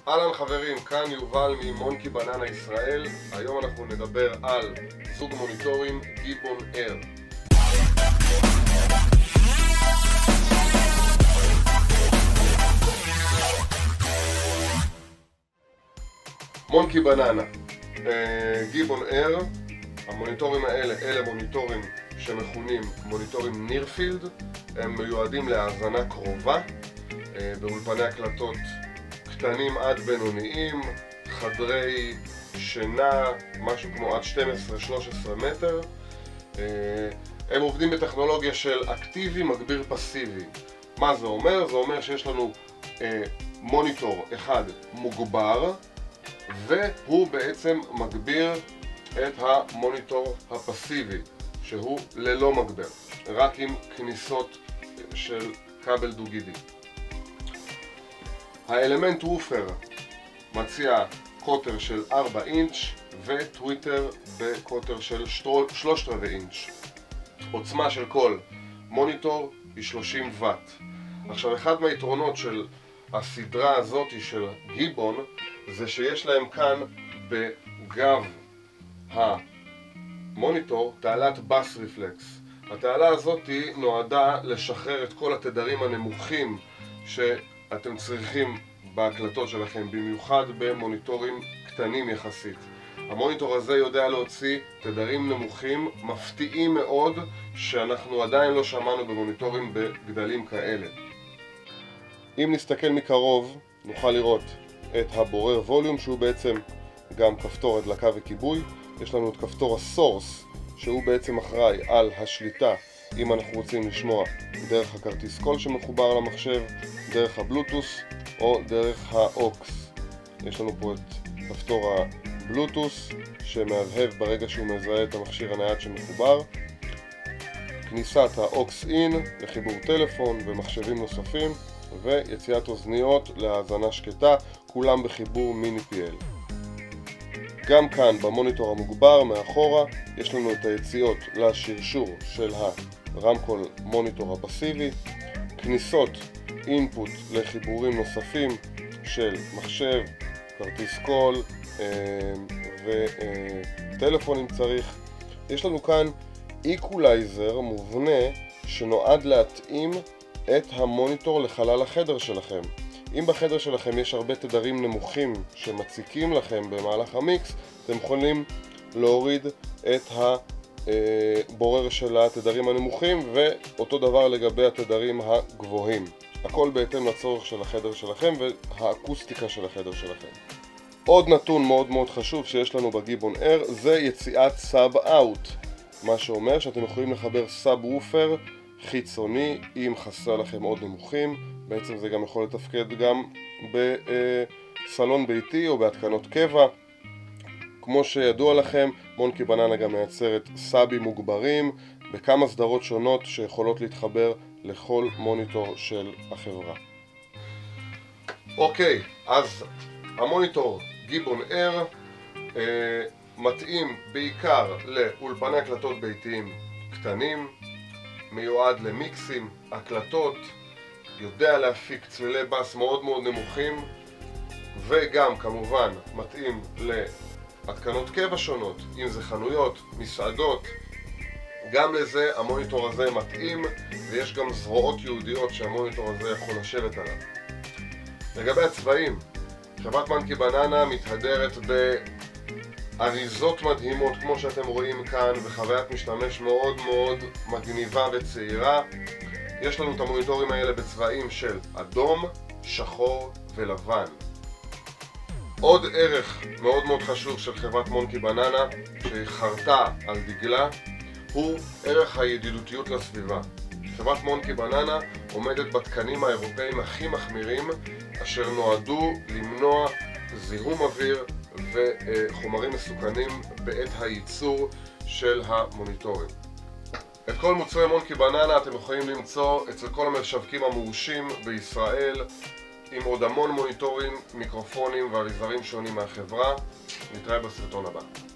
אהלן חברים, כאן יובל ממונקי בננה ישראל. היום אנחנו נדבר על זוג מוניטורים גיבון אייר. מונקי בננה, גיבון אייר. המוניטורים האלה, אלה מוניטורים שמכונים מוניטורים ניר פילד. הם מיועדים להאזנה קרובה באולפני הקלטות קטנים עד בינוניים, חדרי שינה, משהו כמו עד 12-13 מטר. הם עובדים בטכנולוגיה של אקטיבי מגביר פסיבי. מה זה אומר? זה אומר שיש לנו מוניטור אחד מוגבר, והוא בעצם מגביר את המוניטור הפסיבי, שהוא ללא מגבר, רק עם כניסות של כבל דו-גידי. האלמנט וופר מציע קוטר של 4 אינץ' וטוויטר בקוטר של 3/4 אינץ'. עוצמה של כל מוניטור היא 30 ואט. עכשיו, אחד מהיתרונות של הסדרה הזאת של גיבון זה שיש להם כאן בגב המוניטור תעלת בס ריפלקס. התעלה הזאת נועדה לשחרר את כל התדרים הנמוכים שאתם צריכים בהקלטות שלכם, במיוחד במוניטורים קטנים יחסית. המוניטור הזה יודע להוציא תדרים נמוכים מפתיעים מאוד שאנחנו עדיין לא שמענו במוניטורים בגדלים כאלה. אם נסתכל מקרוב נוכל לראות את הבורר ווליום, שהוא בעצם גם כפתור הדלקה וכיבוי. יש לנו את כפתור הסורס שהוא בעצם אחראי על השליטה אם אנחנו רוצים לשמוע דרך הכרטיס קול שמחובר למחשב, דרך הבלוטוס או דרך האוקס. יש לנו פה את כפתור הבלוטוס שמהבהב ברגע שהוא מזהה את המכשיר הנייד שמחובר, כניסת האוקס אין לחיבור טלפון ומחשבים נוספים, ויציאת אוזניות להאזנה שקטה, כולם בחיבור מיני PL. גם כאן במוניטור המוגבר מאחורה יש לנו את היציאות לשרשור של הרמקול מוניטור הפסיבי, כניסות אינפוט לחיבורים נוספים של מחשב, כרטיס קול וטלפון אם צריך. יש לנו כאן איקולייזר מובנה שנועד להתאים את המוניטור לחלל החדר שלכם. אם בחדר שלכם יש הרבה תדרים נמוכים שמציקים לכם במהלך המיקס, אתם יכולים להוריד את הבורר של התדרים הנמוכים, ואותו דבר לגבי התדרים הגבוהים. הכל בהתאם לצורך של החדר שלכם והאקוסטיקה של החדר שלכם. עוד נתון מאוד מאוד חשוב שיש לנו בגיבון אייר זה יציאת סאב אאוט, מה שאומר שאתם יכולים לחבר סאב וופר חיצוני אם חסר לכם עוד נמוכים. בעצם זה גם יכול לתפקד גם בסלון ביתי או בהתקנות קבע. כמו שידוע לכם, מונקי בננה גם מייצרת סאבים מוגברים בכמה סדרות שונות שיכולות להתחבר לכל מוניטור של החברה. אוקיי, אז המוניטור גיבון אייר מתאים בעיקר לאולפני הקלטות ביתיים קטנים, מיועד למיקסים, הקלטות, יודע להפיק צלילי בס מאוד מאוד נמוכים, וגם כמובן מתאים להתקנות קבע שונות, אם זה חנויות, מסעדות. גם לזה המוניטור הזה מתאים, ויש גם זרועות ייעודיות שהמוניטור הזה יכול לשבת עליו. לגבי הצבעים, חברת מונקי בננה מתהדרת באריזות מדהימות כמו שאתם רואים כאן, וחוויית משתמש מאוד מאוד מגניבה וצעירה. יש לנו את המוניטורים האלה בצבעים של אדום, שחור ולבן. עוד ערך מאוד מאוד חשוב של חברת מונקי בננה שהיא חרתה על דגלה הוא ערך הידידותיות לסביבה. חברת מונקי בננה עומדת בתקנים האירופאים הכי מחמירים אשר נועדו למנוע זיהום אוויר וחומרים מסוכנים בעת הייצור של המוניטורים. את כל מוצרי מונקי בננה אתם יכולים למצוא אצל כל המשווקים המורשים בישראל, עם עוד המון מוניטורים, מיקרופונים ואביזרים שונים מהחברה. נתראה בסרטון הבא.